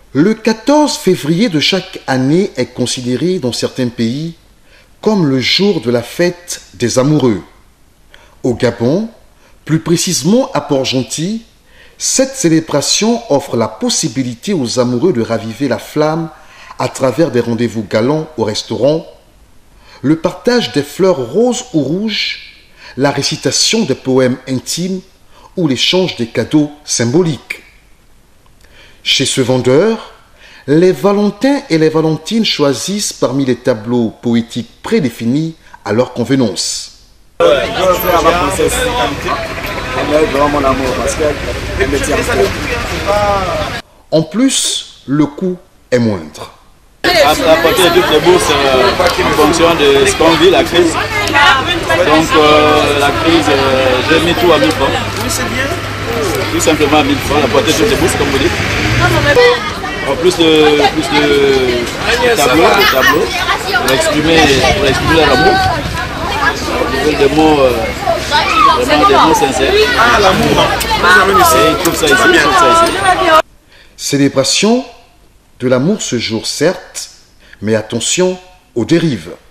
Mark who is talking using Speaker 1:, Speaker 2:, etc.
Speaker 1: Le 14 février de chaque année est considéré dans certains pays comme le jour de la fête des amoureux. Au Gabon, plus précisément à Port-Gentil, cette célébration offre la possibilité aux amoureux de raviver la flamme à travers des rendez-vous galants au restaurant, le partage des fleurs roses ou rouges, la récitation des poèmes intimes ou l'échange des cadeaux symboliques. Chez ce vendeur, les Valentins et les Valentines choisissent parmi les tableaux poétiques prédéfinis à leur convenance. En plus, le coût est moindre.
Speaker 2: À partir de toutes les bourses, en fonction de ce qu'on vit, la crise. Donc la crise, j'ai mis tout à 1000 francs. Tout simplement à 1000 francs, à partir de toutes les bourses, comme vous dites. En plus de tableaux, pour exprimer leur amour. Des mots, vraiment des mots sincères. Ah, l'amour. Ils trouvent ça ici,
Speaker 1: Célébration de l'amour ce jour, certes, mais attention aux dérives.